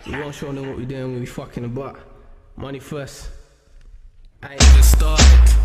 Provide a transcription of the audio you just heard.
We won't show them what we're doing when we fucking the butt. Money first. I ain't even started.